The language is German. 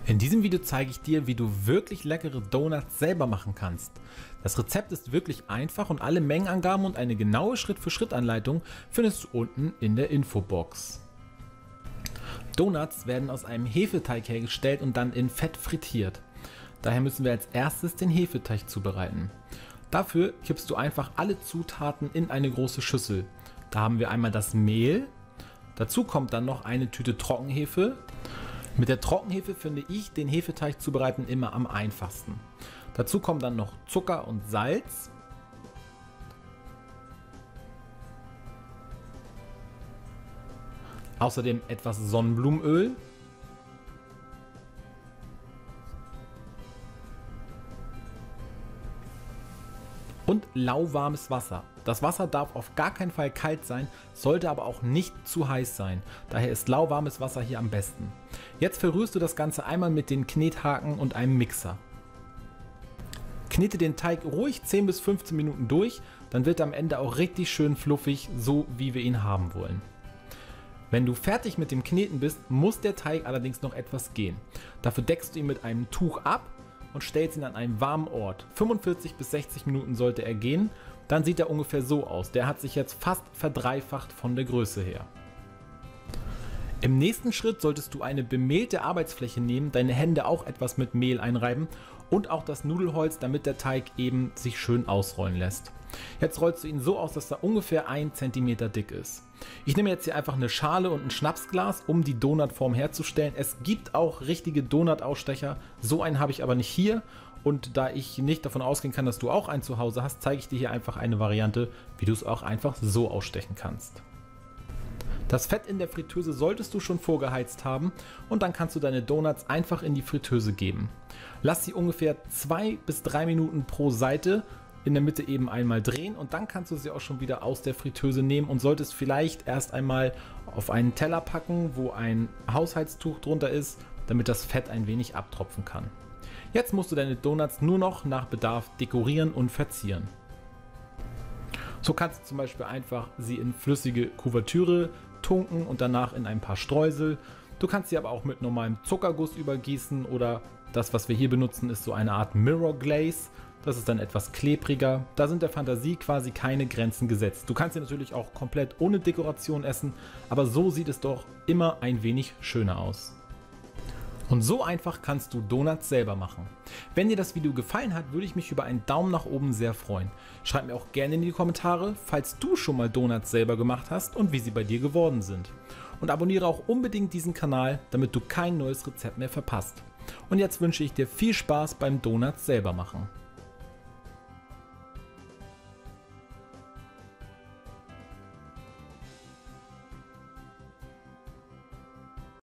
In diesem Video zeige ich dir, wie du wirklich leckere Donuts selber machen kannst. Das Rezept ist wirklich einfach und alle Mengenangaben und eine genaue Schritt-für-Schritt-Anleitung findest du unten in der Infobox. Donuts werden aus einem Hefeteig hergestellt und dann in Fett frittiert. Daher müssen wir als erstes den Hefeteig zubereiten. Dafür kippst du einfach alle Zutaten in eine große Schüssel. Da haben wir einmal das Mehl, dazu kommt dann noch eine Tüte Trockenhefe. Mit der Trockenhefe finde ich den Hefeteig zubereiten immer am einfachsten. Dazu kommen dann noch Zucker und Salz. Außerdem etwas Sonnenblumenöl. Und lauwarmes Wasser. Das Wasser darf auf gar keinen Fall kalt sein, sollte aber auch nicht zu heiß sein. Daher ist lauwarmes Wasser hier am besten. Jetzt verrührst du das Ganze einmal mit den Knethaken und einem Mixer. Knete den Teig ruhig 10 bis 15 Minuten durch, dann wird er am Ende auch richtig schön fluffig, so wie wir ihn haben wollen. Wenn du fertig mit dem Kneten bist, muss der Teig allerdings noch etwas gehen. Dafür deckst du ihn mit einem Tuch ab und stellst ihn an einen warmen Ort. 45 bis 60 Minuten sollte er gehen, dann sieht er ungefähr so aus. Der hat sich jetzt fast verdreifacht von der Größe her. Im nächsten Schritt solltest du eine bemehlte Arbeitsfläche nehmen, deine Hände auch etwas mit Mehl einreiben und auch das Nudelholz, damit der Teig eben sich schön ausrollen lässt. Jetzt rollst du ihn so aus, dass er ungefähr 1 cm dick ist. Ich nehme jetzt hier einfach eine Schale und ein Schnapsglas, um die Donutform herzustellen. Es gibt auch richtige Donut-Ausstecher, so einen habe ich aber nicht hier. Und da ich nicht davon ausgehen kann, dass du auch einen zu Hause hast, zeige ich dir hier einfach eine Variante, wie du es auch einfach so ausstechen kannst. Das Fett in der Fritteuse solltest du schon vorgeheizt haben und dann kannst du deine Donuts einfach in die Fritteuse geben. Lass sie ungefähr 2 bis 3 Minuten pro Seite in der Mitte eben einmal drehen und dann kannst du sie auch schon wieder aus der Fritteuse nehmen und solltest vielleicht erst einmal auf einen Teller packen, wo ein Haushaltstuch drunter ist, damit das Fett ein wenig abtropfen kann. Jetzt musst du deine Donuts nur noch nach Bedarf dekorieren und verzieren. So kannst du zum Beispiel einfach sie in flüssige Kuvertüre tunken und danach in ein paar Streusel. Du kannst sie aber auch mit normalem Zuckerguss übergießen oder das, was wir hier benutzen, ist so eine Art Mirror Glaze. Das ist dann etwas klebriger. Da sind der Fantasie quasi keine Grenzen gesetzt. Du kannst sie natürlich auch komplett ohne Dekoration essen, aber so sieht es doch immer ein wenig schöner aus. Und so einfach kannst du Donuts selber machen. Wenn dir das Video gefallen hat, würde ich mich über einen Daumen nach oben sehr freuen. Schreib mir auch gerne in die Kommentare, falls du schon mal Donuts selber gemacht hast und wie sie bei dir geworden sind. Und abonniere auch unbedingt diesen Kanal, damit du kein neues Rezept mehr verpasst. Und jetzt wünsche ich dir viel Spaß beim Donuts selber machen.